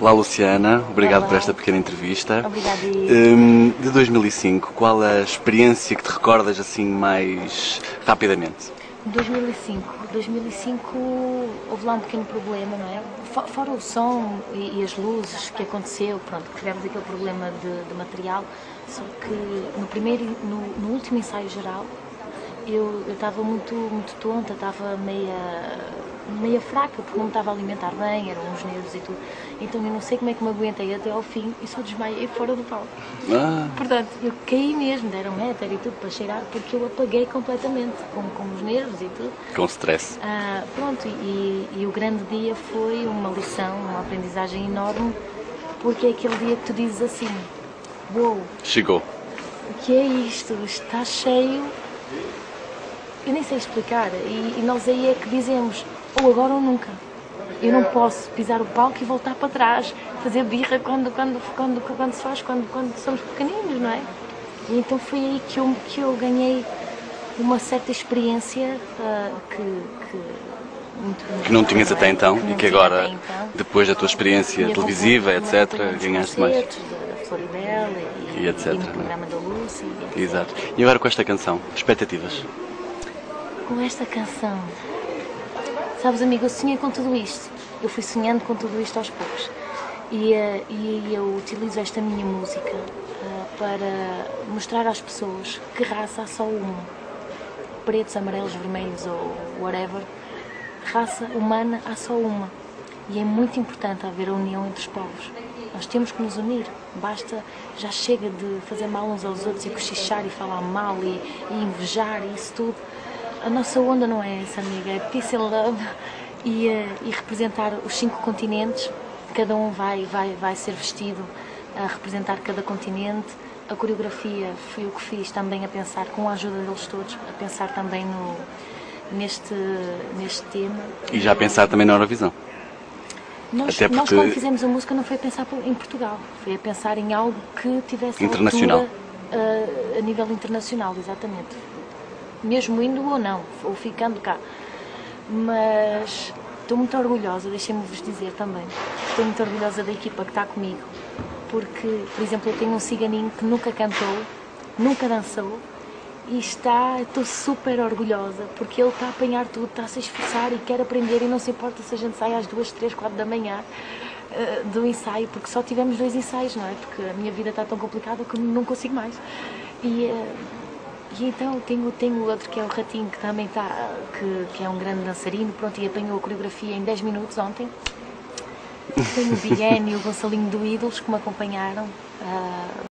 Olá Luciana, obrigado Olá. por esta pequena entrevista. Obrigada. De 2005, qual a experiência que te recordas assim mais rapidamente? 2005 houve lá um pequeno problema, não é? Fora o som e as luzes que aconteceu, pronto, tivemos aquele problema de material, só que no último ensaio geral eu estava muito tonta, estava meia fraca, porque não me estava a alimentar bem, eram uns nervos e tudo. Então eu não sei como é que me aguentei até ao fim e só desmaiei fora do palco. Portanto, eu caí mesmo, deram éter e tudo para cheirar, porque eu apaguei completamente, com os nervos e tudo. Com stress. Pronto, e o grande dia foi uma lição, uma aprendizagem enorme, porque é aquele dia que tu dizes assim, uou, Chegou. o que é isto? Está cheio. Eu nem sei explicar, e nós aí é que dizemos, ou agora ou nunca. Eu não posso pisar o palco e voltar para trás, fazer birra quando se faz, quando somos pequeninos, não é? E então foi aí que eu ganhei uma certa experiência Que não tinhas até então que e não que tinha agora, até então. depois da tua experiência televisiva, etc., ganhaste mais. Da Floribela E etc., no programa da Lúcia. Exato. E agora com esta canção, expectativas? Com esta canção, sabes amigo, eu sonhei com tudo isto, eu fui sonhando com tudo isto aos poucos e eu utilizo esta minha música para mostrar às pessoas que raça há só uma, pretos, amarelos, vermelhos ou whatever, raça humana há só uma e é muito importante haver a união entre os povos. Nós temos que nos unir, já chega de fazer mal uns aos outros e cochichar e falar mal e invejar e isso tudo. A nossa onda não é essa, amiga, é peace and love e representar os 5 continentes, cada um vai ser vestido a representar cada continente. A coreografia foi o que fiz também a pensar, com a ajuda deles todos, a pensar também neste tema. E já pensar também na Eurovisão? Nós quando fizemos a música não foi a pensar em Portugal, foi a pensar em algo que tivesse internacional. Altura, a nível internacional, exatamente. Mesmo indo ou não, ou ficando cá. Mas estou muito orgulhosa, deixem-me-vos dizer também, estou muito orgulhosa da equipa que está comigo, porque, por exemplo, eu tenho um ciganinho que nunca cantou, nunca dançou, e estou super orgulhosa, porque ele está a apanhar tudo, está a se esforçar e quer aprender e não se importa se a gente sai às 2, 3, 4 da manhã do ensaio, porque só tivemos 2 ensaios, não é? Porque a minha vida está tão complicada que não consigo mais. E então tenho o outro que é o Ratinho, que também está, que é um grande dançarino, pronto, e apanhou a coreografia em 10 minutos ontem. Tenho o Big N e o Gonçalinho do Ídolos que me acompanharam.